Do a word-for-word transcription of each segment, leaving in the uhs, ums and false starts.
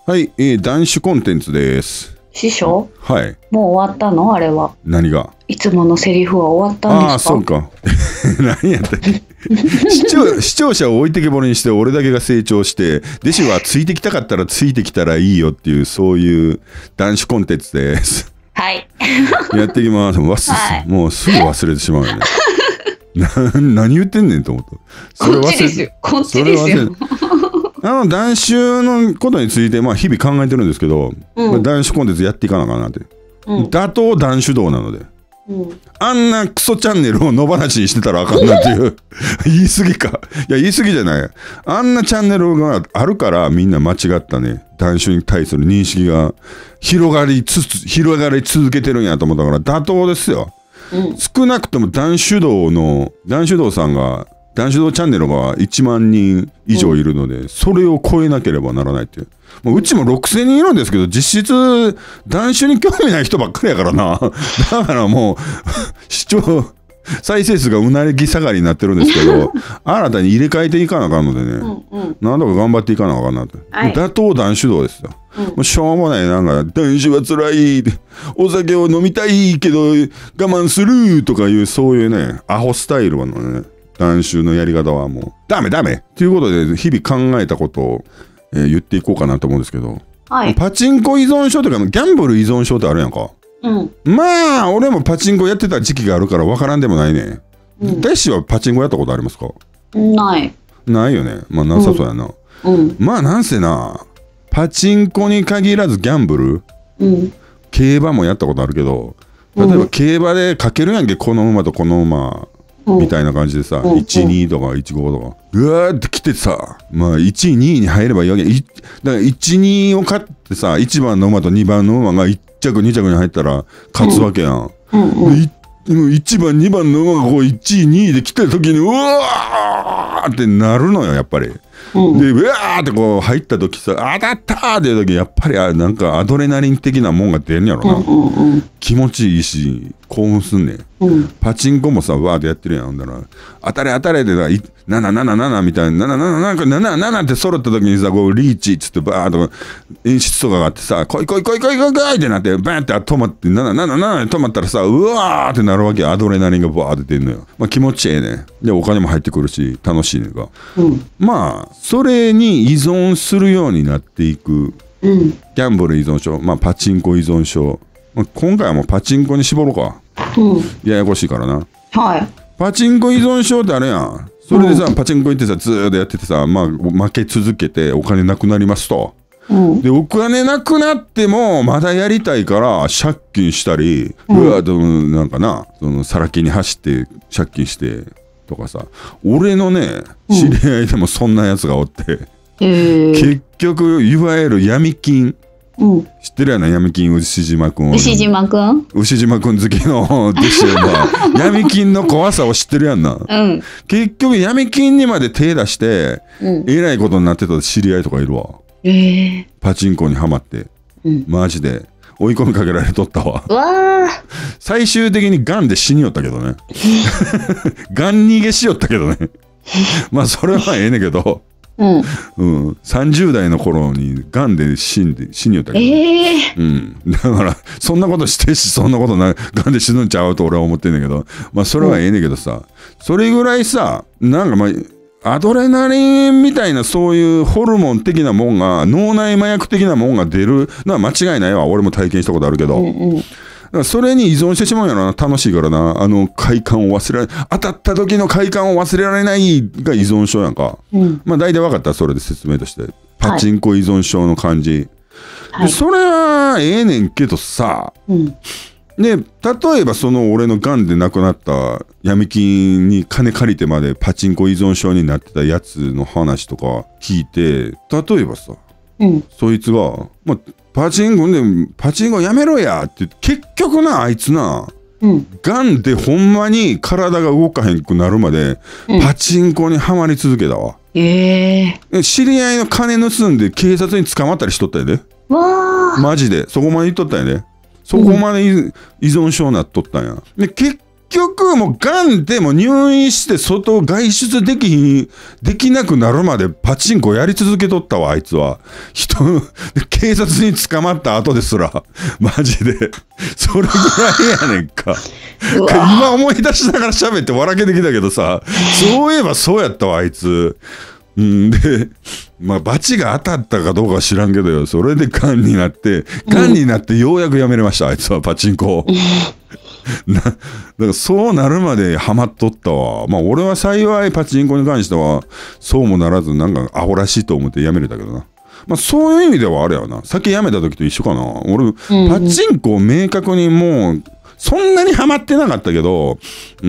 はい、えー、男子コンテンツです。 師匠、 はい。 もう終わったのあれは。 何が？ いつものセリフは終わったんですか？ ああ、そうか。何やったっけ視聴視聴者を置いてけぼりにして俺だけが成長して弟子はついてきたかったらついてきたらいいよっていう、そういう男子コンテンツです。 はいやっていきます。忘、はい、もうすぐ忘れてしまうよね。な何言ってんねんと思った。 それ忘れこっちですよ。こっちですよ。 あの男子のことについてまあ日々考えてるんですけど、うんまあ、男子コンテンツやっていかなあかんなって、うん、打倒男子道なので、うん、あんなクソチャンネルを野放しにしてたらあかんなっていう言い過ぎか、いや言い過ぎじゃない、あんなチャンネルがあるからみんな間違ったね男子に対する認識が広がりつつ広がり続けてるんやと思ったから打倒ですよ、うん、少なくとも男子道の男子道さんが男子道チャンネルがいちまんにん以上いるので、うん、それを超えなければならないっていう。もううちもろくせんにんいるんですけど、実質男子に興味ない人ばっかりやからな。だからもう視聴再生数がうなぎ下がりになってるんですけど新たに入れ替えていかなあかんのでね、うんうん、なんとか頑張っていかなあかんなと、はい、打倒男子道ですよ、うん、もうしょうもないなんか男子はつらいお酒を飲みたいけど我慢するとかいうそういうねアホスタイルのね男子のやり方はもうダメダメということで日々考えたことを、えー、言っていこうかなと思うんですけど、はい、パチンコ依存症とかギャンブル依存症ってあるやんか、うん、まあ俺もパチンコやってた時期があるから分からんでもないね。弟子、うん、はパチンコやったことありますか？ ないないよね。まあなさそうやな、うんうん、まあなんせなパチンコに限らずギャンブル、うん、競馬もやったことあるけど、例えば競馬でかけるやんけ、この馬とこの馬みたいな感じでさ、いち、にとかいち、ごとかうわーって来てさ、まあいち、にに入ればいいわけ。だからいち、にを勝ってさ、いちばんの馬とにばんの馬がいっちゃくにちゃくに入ったら勝つわけやん、うんうん、いちばんにばんの馬がこういちいにいで来た時にうわーってなるのよやっぱり、うん、でうわーってこう入った時さ当たったーっていう時やっぱりあなんかアドレナリン的なもんが出んやろな、うんうんうん、気持ちいいし興奮すんねん、うん、パチンコもさわーってやってるやん。ほんだら当たれ当たれでななななななみたいなななななななななって揃った時にさこうリーチっつってバーッと演出とかがあってさ来い来い来い来い来い来いってなってバーンって止まってなななななで止まったらさうわーってなるわけ。アドレナリンがバーって出んのよ。まあ気持ちええね。でお金も入ってくるし楽しいねんが、うん、まあそれに依存するようになっていく、うん、ギャンブル依存症、まあパチンコ依存症、まあ、今回はもうパチンコに絞ろうか、うん、ややこしいからな。はい。パチンコ依存症ってあれやん。それでさ、うん、パチンコ行ってさずーっとやっててさ、まあ負け続けてお金なくなりますと、うん、でお金なくなってもまだやりたいから借金したり、うん、うわーなんかなそのさらきに走って借金してとかさ、俺のね知り合いでもそんなやつがおって、うん結局いわゆる闇金、うん、知ってるやな闇金牛島くん。 牛島くん牛島くん好きの弟子が闇金の怖さを知ってるやんな、うん、結局闇金にまで手出して、うん、えらいことになってた知り合いとかいるわ、えー、パチンコにはまって、うん、マジで追い込みかけられとったわ。わ最終的にガンで死によったけどねガン逃げしよったけどねまあそれはええねんけどうんうん、さんじゅう代の頃にガンで死んで死によったけど、えーうん、だからそんなことしてしそんなことないガンで死ぬんちゃうと俺は思ってんだけど、まあそれはええねんけどさ、うん、それぐらいさなんかまあアドレナリンみたいなそういうホルモン的なもんが脳内麻薬的なもんが出るのは間違いないわ。俺も体験したことあるけど、うんうんだからそれに依存してしまうんやろな。楽しいからな。あの快感を忘れられ当たった時の快感を忘れられないが依存症やんか、うん、まあ大体分かったらそれで説明としてパチンコ依存症の感じ、はい、でそれはええねんけどさ、うん、で例えばその俺のガンで亡くなった闇金に金借りてまでパチンコ依存症になってたやつの話とか聞いて、例えばさ、うん、そいつがまあパチンコでパチンコやめろやって結局なあいつな、うん、ガンでほんまに体が動かへんくなるまで、うん、パチンコにはまり続けたわ。えー、知り合いの金盗んで警察に捕まったりしとったやで。わマジでそこまで言っとったやで。そこまで依存症になっとったんや。で結局もうがんでも入院して外外出できひんできなくなるまでパチンコやり続けとったわあいつは。人警察に捕まった後ですらマジでそれぐらいやねんか。今思い出しながら喋って笑けてきたけどさ、そういえばそうやったわあいつ。うんで、まあバチが当たったかどうかは知らんけどよ、それでがんになってがんになってようやくやめれました、あいつはパチンコ。なだからそうなるまでハマっとったわ。まあ俺は幸いパチンコに関してはそうもならず、なんかアホらしいと思ってやめれたけどな。まあそういう意味ではあれやな、酒やめた時と一緒かな。俺パチンコ明確にもうそんなにハマってなかったけど、うん、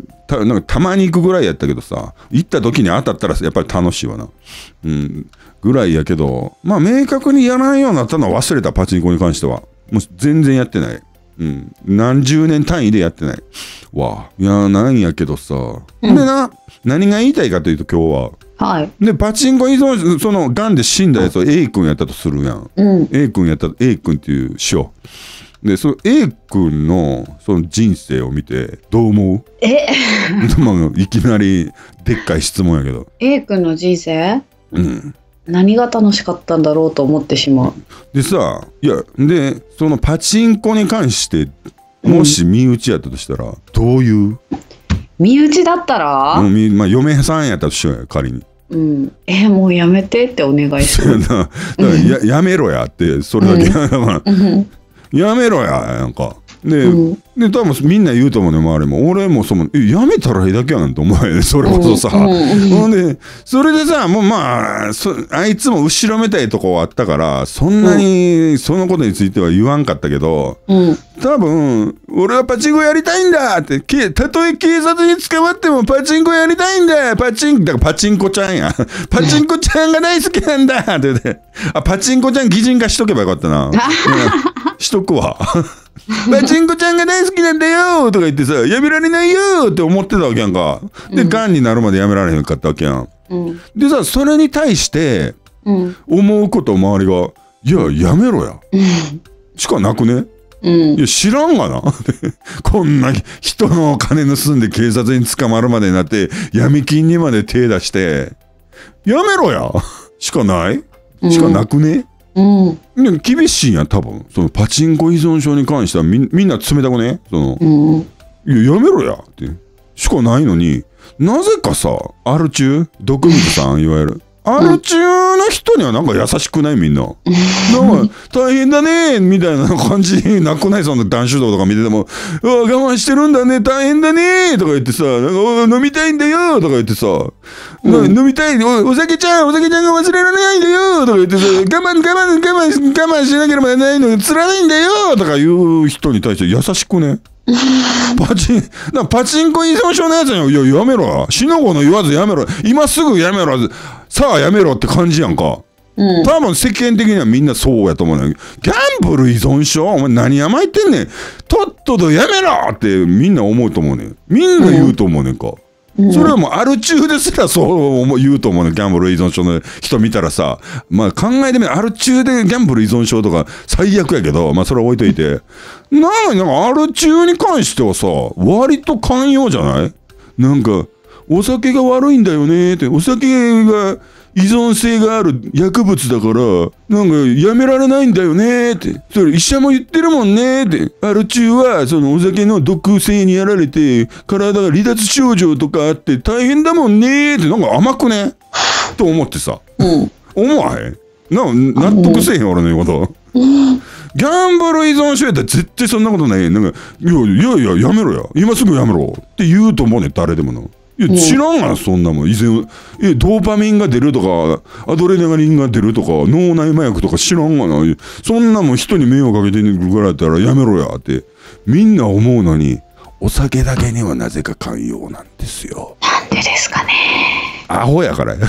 たなんかたまに行くぐらいやったけどさ、行った時に当たったらやっぱり楽しいわな、うん、ぐらいやけど、まあ明確にやらんようになったのは忘れた。パチンコに関してはもう全然やってない。うん、何十年単位でやってないわ。いやなんやけどさ、うん、でな、何が言いたいかというと今日は、はい、でパチンコ依存、そのがんで死んだやつを A 君やったとするやん、うん、A 君やった A 君っていう師で、その A 君のその人生を見てどう思う？えまあいきなりでっかい質問やけど、 A 君の人生、うん、何が楽しかったんだろうと思ってしまう。 でさ、いやでそのパチンコに関してもし身内やったとしたら、うん、どういう？ 身内だったら、 うん、まあ嫁さんやったとしようや仮に。 うん、えもうやめてってお願いする。だからや, やめろやってそれだけ、うん、やめろやなんかで、うん、で多分みんな言うと思うね、周りも。俺もそのえやめたらいいだけやんと思うよね、それこそさ。ほ、うん、んでそれでさ、もうまあそあいつも後ろめたいとこはあったからそんなにそのことについては言わんかったけど、うん、多分俺はパチンコやりたいんだって、たとえ警察に捕まってもパチンコやりたいんだ、パチンだからパチンコちゃんやパチンコちゃんが大好きなんだって言って、あパチンコちゃん擬人化しとけばよかったなしとくわパチンコちゃんが大好きなんだよとか言ってさ、やめられないよって思ってたわけやんか。で、がんになるまでやめられへんかったわけやん。うん、でさ、それに対して思うことを周りが、いや、やめろや、うん、しかなくね、うん、いや、知らんがなこんな人のお金盗んで警察に捕まるまでになって闇金にまで手出してやめろやしかないしかなくね、うん、厳しいんや多分。そのパチンコ依存症に関しては み, みんな冷たくね、その、うん、いややめろやってしかないのに、なぜかさアル中毒水さんいわゆるアル中の人にはなんか優しくない？みんななんか大変だねみたいな感じなくない？その男子道とか見てても、うわ我慢してるんだね大変だねとか言ってさ、なんか飲みたいんだよとか言ってさ、うん、飲みたい お, お酒ちゃんお酒ちゃんが忘れられないんだよとか言ってさ、我慢我慢我慢我慢しなければならないのが辛いんだよとかいう人に対して優しくねパチンなパチンコ依存症のやつに、いややめろ、死の子の言わずやめろ、今すぐやめろ、さあやめろって感じやんか、うん、多分世間的にはみんなそうやと思うね。ギャンブル依存症お前何甘えてんねん、とっととやめろってみんな思うと思うねん。みんな言うと思うねんか、うん、それはもうアル中ですらそう言うと思うねん。ギャンブル依存症の人見たらさ、まあ考えてみる、アル中でギャンブル依存症とか最悪やけど、まあそれは置いといてなに、なんかアル中に関してはさ割と寛容じゃない？なんかお酒が悪いんだよねって、お酒が依存性がある薬物だからなんかやめられないんだよねって、それ医者も言ってるもんねって、アル中はそのお酒の毒性にやられて体が離脱症状とかあって大変だもんねって、なんか甘くねと思ってさ、うん、思わへんな、納得せえへん俺の言うこと、うん、ギャンブル依存症やったら絶対そんなことない。なんかいやいやいややめろや今すぐやめろって言うと思うねん、誰でもな。いや知らんがなそんなもん。以前えドーパミンが出るとかアドレナリンが出るとか脳内麻薬とか知らんがな。そんなもん人に迷惑かけてくるからやったらやめろやってみんな思うのに、お酒だけにはなぜか寛容なんですよ。 なんでですかね。 アホやからや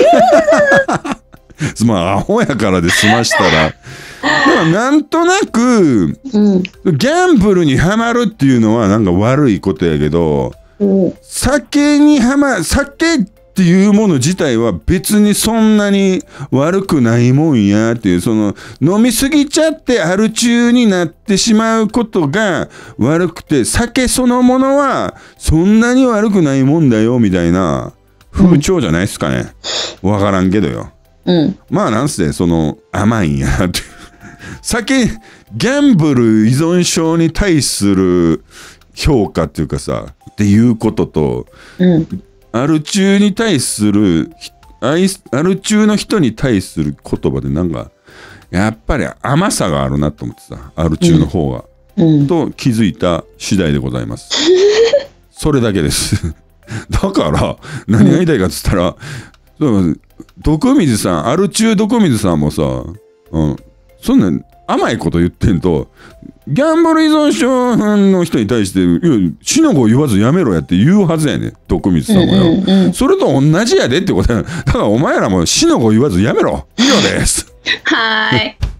まあアホやからで済ましたらだからなんとなく、うん、ギャンブルにはまるっていうのはなんか悪いことやけど、うん、酒にはま酒ってっていうもの自体は別にそんなに悪くないもんやっていう、その飲みすぎちゃってアル中になってしまうことが悪くて、酒そのものはそんなに悪くないもんだよみたいな風潮じゃないですかね。わからんけどよ。 うん、 まあなんせその甘いんやって酒ギャンブル依存症に対する評価っていうかさっていうことと、うん、アル中に対するアル中の人に対する言葉でなんかやっぱり甘さがあるなと思ってさ、アル中の方が、うん、と気づいた次第でございますそれだけですだから何が言いたいかっつったら、うん、毒水さん、アル中毒水さんもさ、うん、そんな甘いこと言ってんと、ギャンブル依存症の人に対していや死の子言わずやめろやって言うはずやね、毒水さんもよ、うんうんうん、それと同じやでってことや。だからお前らも死の子言わずやめろ。以上ですはい